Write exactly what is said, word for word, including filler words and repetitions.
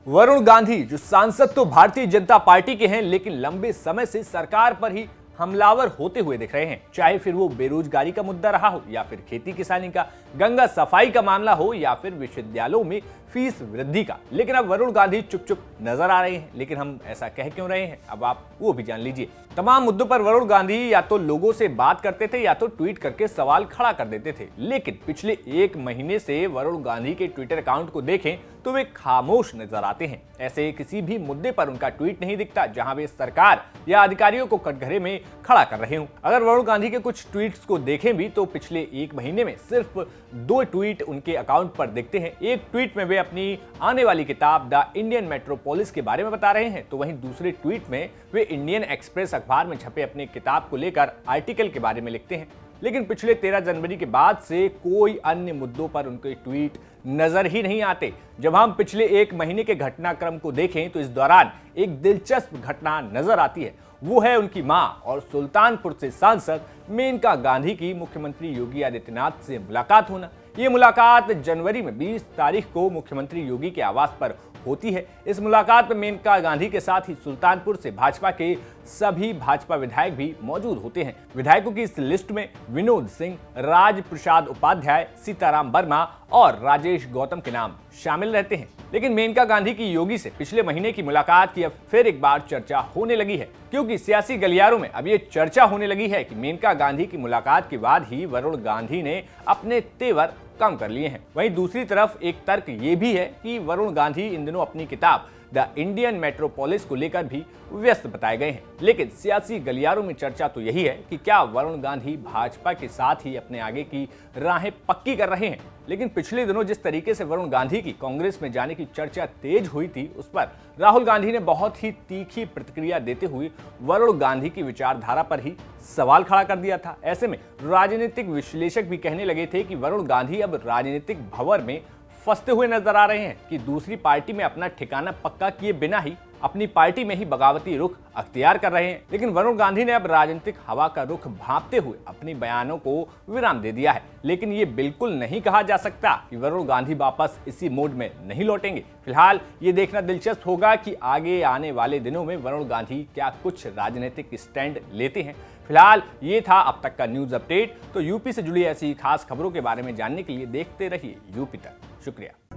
वरुण गांधी जो सांसद तो भारतीय जनता पार्टी के हैं, लेकिन लंबे समय से सरकार पर ही हमलावर होते हुए दिख रहे हैं। चाहे फिर वो बेरोजगारी का मुद्दा रहा हो, या फिर खेती किसानी का, गंगा सफाई का मामला हो, या फिर विश्वविद्यालयों में फीस वृद्धि का। लेकिन अब वरुण गांधी चुप चुप नजर आ रहे हैं। लेकिन हम ऐसा कह क्यों रहे हैं, अब आप वो भी जान लीजिए। तमाम मुद्दों पर वरुण गांधी या तो लोगों से बात करते थे या तो ट्वीट करके सवाल खड़ा कर देते थे। लेकिन पिछले एक महीने से वरुण गांधी के ट्विटर अकाउंट को देखें तो वे खामोश नजर आते हैं। ऐसे किसी भी मुद्दे पर उनका ट्वीट नहीं दिखता जहां वे सरकार या अधिकारियों को कटघरे में खड़ा कर रहे हों। अगर वरुण गांधी के कुछ ट्वीट्स को देखें भी तो पिछले एक महीने में सिर्फ दो ट्वीट उनके अकाउंट पर दिखते हैं। एक ट्वीट में वे अपनी आने वाली किताब द इंडियन मेट्रोपोलिस के बारे में बता रहे हैं, तो वहीं दूसरे ट्वीट में वे इंडियन एक्सप्रेस अखबार में छपे अपने किताब को लेकर आर्टिकल के बारे में लिखते हैं। लेकिन पिछले तेरह जनवरी के बाद से कोई अन्य मुद्दों पर उनके ट्वीट नजर ही नहीं आते। जब हम पिछले एक महीने के घटनाक्रम को देखें तो इस दौरान एक दिलचस्प घटना नजर आती है। वो है उनकी मां और सुल्तानपुर से सांसद मेनका गांधी की मुख्यमंत्री योगी आदित्यनाथ से मुलाकात होना। ये मुलाकात जनवरी में बीस तारीख को मुख्यमंत्री योगी के आवास पर होती है। इस मुलाकात में मेनका गांधी के साथ ही सुल्तानपुर से भाजपा के सभी भाजपा विधायक भी मौजूद होते हैं। विधायकों की इस लिस्ट में विनोद सिंह, राज प्रसाद उपाध्याय, सीताराम वर्मा और राजेश गौतम के नाम शामिल रहते हैं। लेकिन मेनका गांधी की योगी से पिछले महीने की मुलाकात की अब फिर एक बार चर्चा होने लगी है, क्योंकि सियासी गलियारों में अब ये चर्चा होने लगी है कि मेनका गांधी की मुलाकात के बाद ही वरुण गांधी ने अपने तेवर कम कर लिए हैं। वहीं दूसरी तरफ एक तर्क ये भी है कि वरुण गांधी इन दिनों अपनी किताब द इंडियन मेट्रोपोलिस को लेकर भी व्यस्त बताए गए हैं। लेकिन सियासी गलियारों में चर्चा तो यही है कि क्या वरुण गांधी भाजपा के साथ ही अपने आगे की राहें पक्की कर रहे हैं। लेकिन पिछले दिनों जिस तरीके से वरुण गांधी की कांग्रेस में जाने की चर्चा तेज हुई थी, उस पर राहुल गांधी ने बहुत ही तीखी प्रतिक्रिया देते हुए वरुण गांधी की विचारधारा पर ही सवाल खड़ा कर दिया था। ऐसे में राजनीतिक विश्लेषक भी कहने लगे थे कि वरुण गांधी अब राजनीतिक भंवर में फंसते हुए नजर आ रहे हैं, कि दूसरी पार्टी में अपना ठिकाना पक्का किए बिना ही अपनी पार्टी में ही बगावती रुख अख्तियार कर रहे हैं। लेकिन वरुण गांधी ने अब राजनीतिक हवा का रुख भांपते हुए अपनी बयानों को विराम दे दिया है। लेकिन ये बिल्कुल नहीं कहा जा सकता कि वरुण गांधी वापस इसी मोड में नहीं लौटेंगे। फिलहाल ये देखना दिलचस्प होगा कि आगे आने वाले दिनों में वरुण गांधी क्या कुछ राजनीतिक स्टैंड लेते हैं। फिलहाल ये था अब तक का न्यूज अपडेट। तो यूपी से जुड़ी ऐसी खास खबरों के बारे में जानने के लिए देखते रहिए यूपी तक। शुक्रिया।